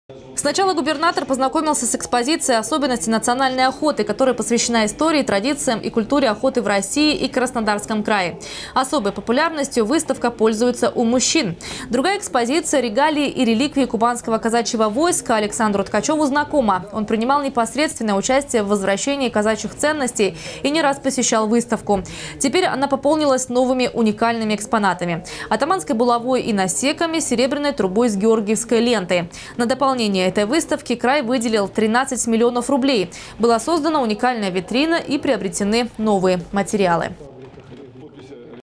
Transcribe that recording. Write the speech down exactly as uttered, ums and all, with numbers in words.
Сначала губернатор познакомился с экспозицией особенностей национальной охоты, которая посвящена истории, традициям и культуре охоты в России и Краснодарском крае. Особой популярностью выставка пользуется у мужчин. Другая экспозиция «Регалии и реликвии кубанского казачьего войска» Александру Ткачеву знакома. Он принимал непосредственное участие в возвращении казачьих ценностей и не раз посещал выставку. Теперь она пополнилась новыми уникальными экспонатами: атаманской булавой и насеками, серебряной трубой с георгиевской лентой. На дополнение этой выставки край выделил тринадцать миллионов рублей. Была создана уникальная витрина и приобретены новые материалы.